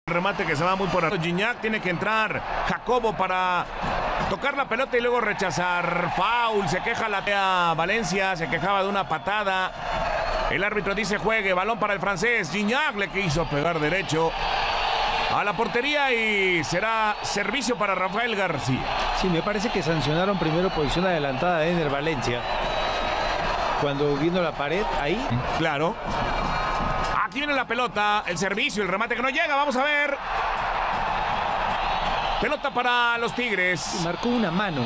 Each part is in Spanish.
Remate que se va muy por arriba. Gignac tiene que entrar. Jacobo para tocar la pelota y luego rechazar. Foul. Se queja la Valencia. Se quejaba de una patada. El árbitro dice juegue. Balón para el francés. Gignac le quiso pegar derecho a la portería y será servicio para Rafael García. Sí, me parece que sancionaron primero posición adelantada de Ener Valencia. Cuando viendo la pared ahí. Claro. Aquí viene la pelota, el servicio, el remate que no llega, vamos a ver. Pelota para los Tigres. Marcó una mano.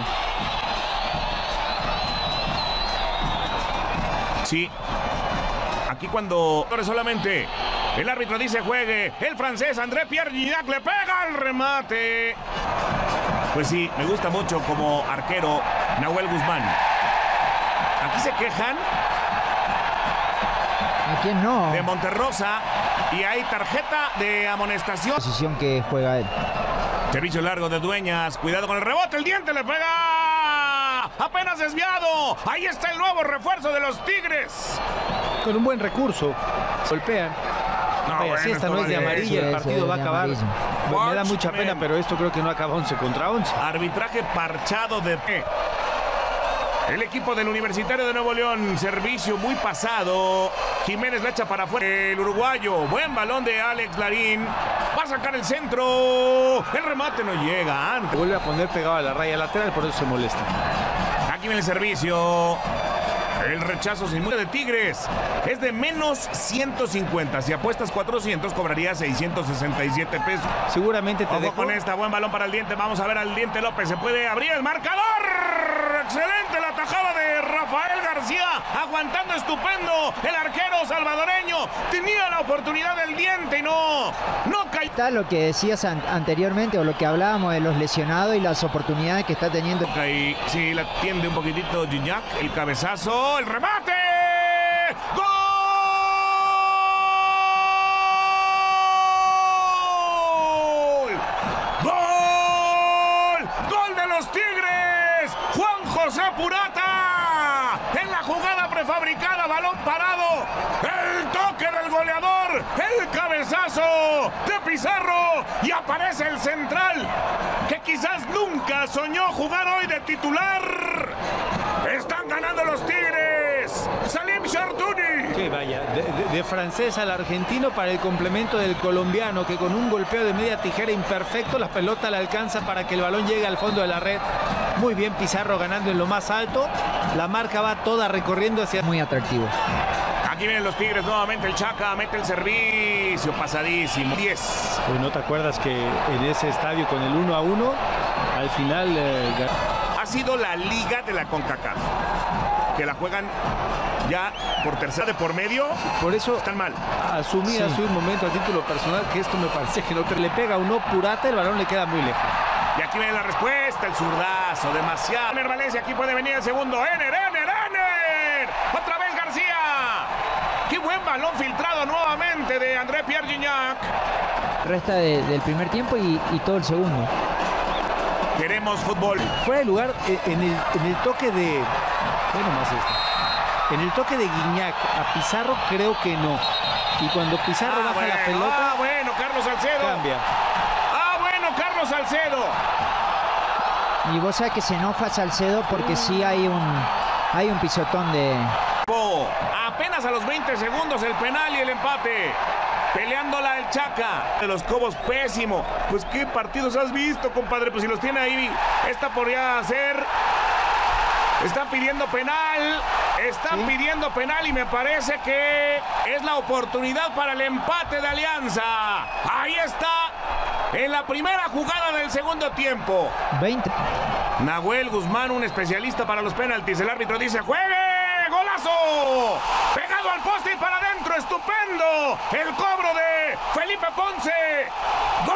Sí. Aquí cuando solamente el árbitro dice juegue, el francés André-Pierre Gignac le pega el remate. Pues sí, me gusta mucho como arquero Nahuel Guzmán. Aquí se quejan. ¿A quién no? De Monterrosa. Y hay tarjeta de amonestación. Posición que juega él. Servicio largo de Dueñas. Cuidado con el rebote. El diente le pega. Apenas desviado. Ahí está el nuevo refuerzo de los Tigres. Con un buen recurso. Golpean. No, bueno, si esta no es de amarilla, el partido va a acabar. Me da mucha pena, pero esto creo que no acaba 11 contra 11. Arbitraje parchado de... El equipo del Universitario de Nuevo León, servicio muy pasado. Jiménez la echa para afuera. El uruguayo, buen balón de Alex Larín. Va a sacar el centro. El remate no llega antes. Vuelve a poner pegado a la raya lateral, por eso se molesta. Aquí viene el servicio. El rechazo sin multa de Tigres es de menos 150. Si apuestas 400, cobrarías 667 pesos. Seguramente te dejo con esta. Buen balón para el diente. Vamos a ver al diente López. Se puede abrir el marcador. Excelente la tajada de Rafael García. Aguantando estupendo. El arquero salvadoreño tenía la oportunidad del diente y no cayó. Está lo que decías anteriormente o lo que hablábamos de los lesionados y las oportunidades que está teniendo. Ahí sí la tiende un poquitito Gignac. El cabezazo. El remate. ¡Gol! ¡Gol! ¡Gol de los Tigres! Juan José Purata. En la jugada prefabricada, balón parado. El toque del goleador. El cabezazo de Pizarro. Y aparece el central, que quizás nunca soñó jugar hoy de titular. Están ganando los Tigres. Salim Chartouni. Sí, vaya, de francés al argentino para el complemento del colombiano, que con un golpeo de media tijera imperfecto, la pelota le alcanza para que el balón llegue al fondo de la red. Muy bien Pizarro ganando en lo más alto. La marca va toda recorriendo hacia... Muy atractivo. Aquí vienen los Tigres nuevamente. El Chaca mete el servicio pasadísimo. 10. Pues ¿no te acuerdas que en ese estadio con el 1-1 al final... Ha sido la liga de la CONCACAF, que la juegan ya por tercera de por medio. Por eso están mal. Asumí hace un momento a título personal que esto me parece que no le pega uno Purata, el balón le queda muy lejos. Y aquí viene la respuesta, el zurdazo, demasiado. Ener Valencia, aquí puede venir el segundo. Ener. Otra vez García. Qué buen balón filtrado nuevamente de André-Pierre Gignac. Resta del primer tiempo y todo el segundo. Queremos fútbol. Fuera de lugar en el toque de... Bueno, más esto. En el toque de Gignac a Pizarro creo que no. Y cuando Pizarro baja la pelota... bueno, Carlos Salcedo. Cambia. Carlos Salcedo. Y vos sabés que se enoja Salcedo porque sí hay un pisotón de... Apenas a los 20 segundos el penal y el empate. Peleándola el Chaca. De los Cobos, pésimo. Pues qué partidos has visto, compadre. Pues si los tiene ahí, esta podría ser. Están pidiendo penal. Pidiendo penal y me parece que es la oportunidad para el empate de Alianza. Ahí está. En la primera jugada del segundo tiempo. 20. Nahuel Guzmán, un especialista para los penaltis. El árbitro dice ¡juegue! ¡Golazo! Pegado al poste y para adentro. ¡Estupendo! El cobro de Felipe Ponce. ¡Gol!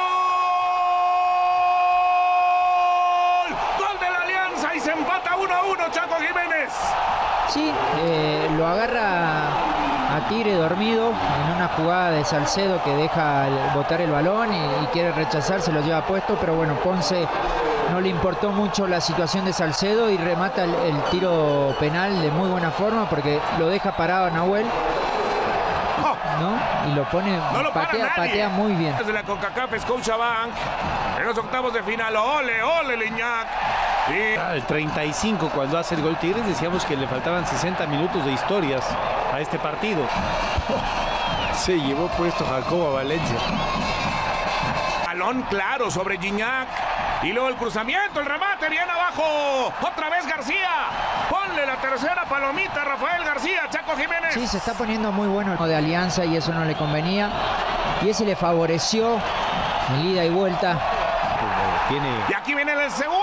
¡Gol de la Alianza! Y se empata 1-1, Chaco Jiménez. Sí, lo agarra a Tigre dormido en una jugada de Salcedo que deja botar el balón y quiere rechazar, se lo lleva puesto, pero bueno, Ponce no le importó mucho la situación de Salcedo y remata el tiro penal de muy buena forma porque lo deja parado a Nahuel. ¿no? Y lo pone, No lo para nadie. patea muy bien. Desde la CONCACAF Scotiabank en los octavos de final. Ole, ole, Lignac. Sí. Al 35, cuando hace el gol Tigres, decíamos que le faltaban 60 minutos de historias a este partido. Se llevó puesto Jacobo a Valencia. Balón claro sobre Gignac. Y luego el cruzamiento, el remate, bien abajo. Otra vez García. Ponle la tercera palomita a Rafael García, Chaco Jiménez. Sí, se está poniendo muy bueno el de Alianza y eso no le convenía. Y ese le favoreció en ida y vuelta. Y aquí viene el segundo.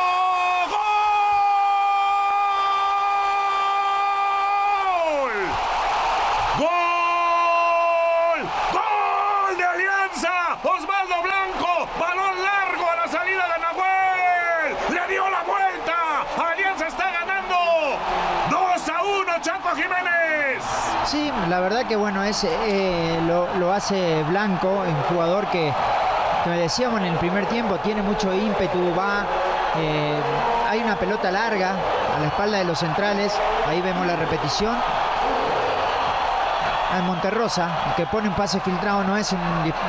Osvaldo Blanco, balón largo a la salida de Nahuel, le dio la vuelta, Alianza está ganando 2-1, Chaco Jiménez. Sí, la verdad que bueno, lo hace Blanco, un jugador que decíamos en el primer tiempo, tiene mucho ímpetu, va, hay una pelota larga a la espalda de los centrales, ahí vemos la repetición. Al Monterrosa, que pone un pase filtrado, no es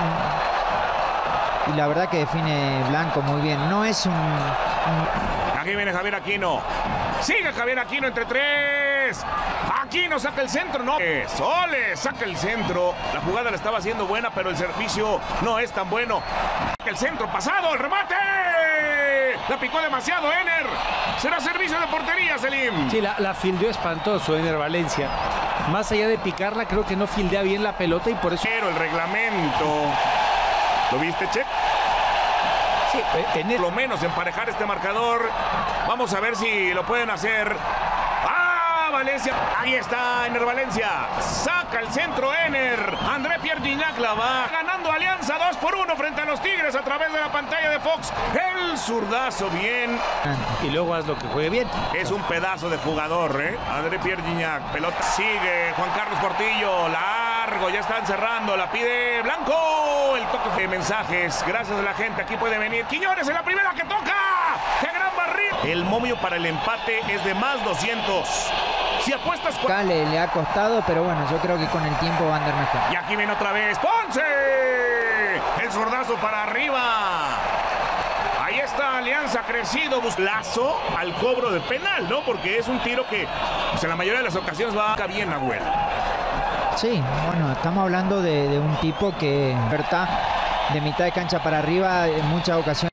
y la verdad que define Blanco muy bien. No es Aquí viene Javier Aquino. Sigue Javier Aquino entre tres. Aquino saca el centro, no. Sole saca el centro. La jugada la estaba haciendo buena, pero el servicio no es tan bueno. El centro pasado, el remate. La picó demasiado Ener. Será servicio de portería, Selim. Sí, la fildeó espantoso Ener Valencia. Más allá de picarla, creo que no fildea bien la pelota y por eso... Pero el reglamento... ¿Lo viste, Che? Sí, por lo menos emparejar este marcador. Vamos a ver si lo pueden hacer. ¡Ah, Valencia! Ahí está Ener Valencia. Saca el centro Ener. André Pierre Gignac la va ganando Alianza 2-1 frente a los Tigres a través de la pantalla de Fox. El zurdazo bien. Y luego haz lo que juegue bien. Es un pedazo de jugador, ¿eh? André Pierre Gignac. Pelota sigue Juan Carlos Portillo. Largo, ya están cerrando. La pide Blanco. El toque de mensajes. Gracias a la gente. Aquí puede venir Quiñones en la primera que toca. ¡Qué gran barril! El momio para el empate es de más 200. Si apuestas... Le ha costado, pero bueno, yo creo que con el tiempo va a andar mejor. Y aquí viene otra vez Ponce. El zurdazo para arriba. Ahí está Alianza crecido. Lazo al cobro de penal, ¿no? Porque es un tiro que pues, en la mayoría de las ocasiones va bien, Nahuel. Sí, bueno, estamos hablando de un tipo que verdad de mitad de cancha para arriba en muchas ocasiones.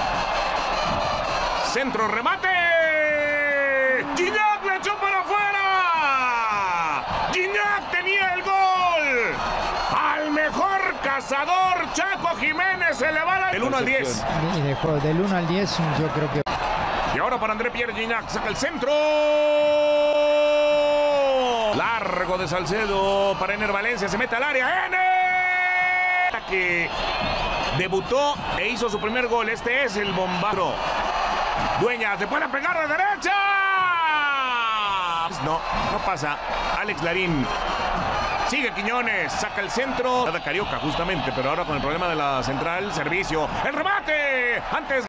Centro, remate. Gignac le echó para afuera. Gignac tenía el gol. Al mejor cazador, Chaco Jiménez se le va la... Del 1 al 10. Y dejó del 1 al 10, yo creo que... Y ahora para André Pierre Gignac, saca el centro. Largo de Salcedo para Ener Valencia, se mete al área. Ener, que debutó e hizo su primer gol. Este es el bombardo. Dueñas, le puede pegar de derecha. No pasa. Alex Larín. Sigue Quiñones, saca el centro. Carioca justamente, pero ahora con el problema de la central, servicio. El remate. Antes.